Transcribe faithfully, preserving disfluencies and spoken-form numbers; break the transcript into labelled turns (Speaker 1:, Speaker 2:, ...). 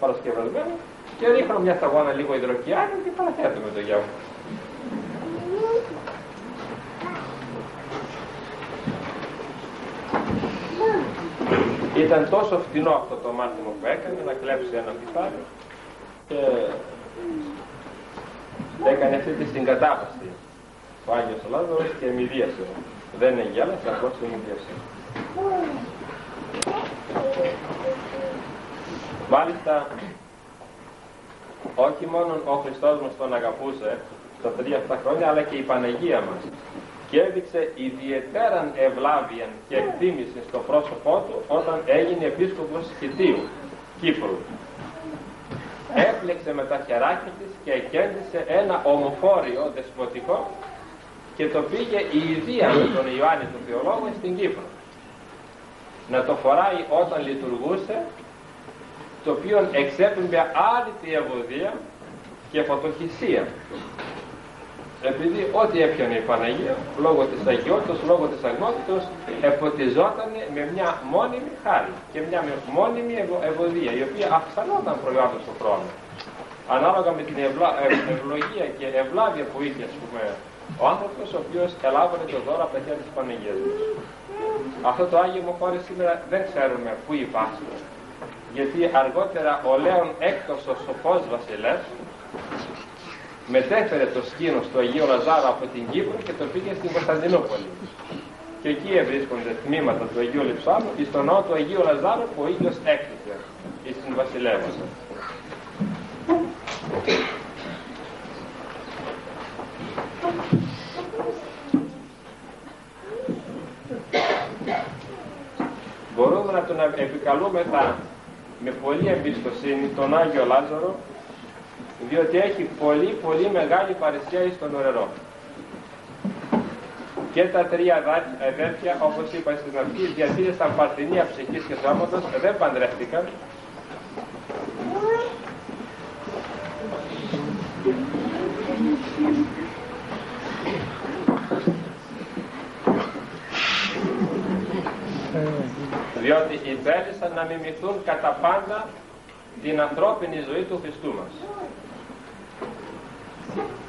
Speaker 1: παρασκευασμένο και ρίχνω μια σταγόνα λίγο υδροκιάνιο και παραθέτω με το γεύμα. Ήταν τόσο φτηνό αυτό το μάθημα που έκανε, να κλέψει ένα πιθάρι και έκανε αυτή τη συγκατάβαση ο Άγιος Λάζαρος και εμειδίασε. Δεν εγέλασε, απλώς εμειδίασε. Μάλιστα, όχι μόνο ο Χριστός μας τον αγαπούσε στα τρία αυτά χρόνια, αλλά και η Παναγία μας, και έδειξε ιδιαιτέραν ευλάβεια και εκτίμηση στο πρόσωπό του όταν έγινε επίσκοπος Χιτίου, Κύπρου. Έπλεξε με τα χεράκια της και κέρδισε ένα ομοφόριο δεσποτικό και το πήγε η ιδία με τον Ιωάννη τον Θεολόγο στην Κύπρο να το φοράει όταν λειτουργούσε, το οποίο εξέπεμπε άρρητη ευωδία και φωτοχυσία, επειδή ό,τι έπιανε η Παναγία λόγω της αγιότητας, λόγω της αγνότητας, εφωτιζόταν με μια μόνιμη χάρη και μια μόνιμη ευωδία, η οποία αυξανόταν προϊόντος στον χρόνο ανάλογα με την ευλα... ευλογία και ευλάβεια που είχε, ας πούμε, ο άνθρωπος ο οποίος ελάβανε το δώρο από τα χέρια της Παναγίας μας. Αυτό το Άγιο Μοφόρι σήμερα δεν ξέρουμε πού υπάρχει, γιατί αργότερα ο Λέων Έκτος ο σοφός βασιλεύς μετέφερε το σκήνος του Αγίου Λαζάρου από την Κύπρο και το πήγε στην Κωνσταντινούπολη. Και εκεί ευρίσκονται τμήματα του Αγίου Λειψάνου εις τον ναό του Αγίου Λαζάρου που ο ίδιος έκτισε εις την βασιλεύουσα. Μπορούμε να τον επικαλούμε με πολλή εμπιστοσύνη τον Άγιο Λάζαρο, διότι έχει πολύ πολύ μεγάλη παρησία εις τον ουρανό. Και τα τρία αδέρφια, όπως είπα στην αρχή, διατήρησαν παρθενία ψυχής και σώματος, δεν παντρεύτηκαν. Διότι υπέλυσαν να μιμηθούν κατά πάντα την ανθρώπινη ζωή του Χριστού μας.